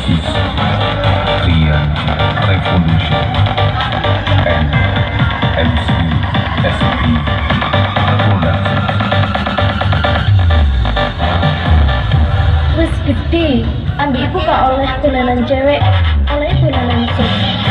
is Korean Revolution and MCSP Production. Wis gede, ambil ibu kak oleh tulanan cewek, oleh tulanan cewek.